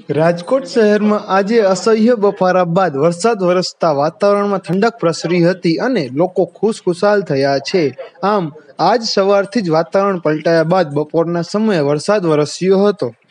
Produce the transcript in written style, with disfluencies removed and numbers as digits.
રાજકોટ શહેરમાં આજે અસહ્ય બફારા બાદ વરસાદ વરસતા વાતાવરણમાં ઠંડક પ્રસરી હતી અને લોકો ખુશખુશાલ થયા છે। આમ આજ સવારથી જ વાતાવરણ પલટાયા બાદ બપોરના સમયે વરસાદ વરસ્યો હતો।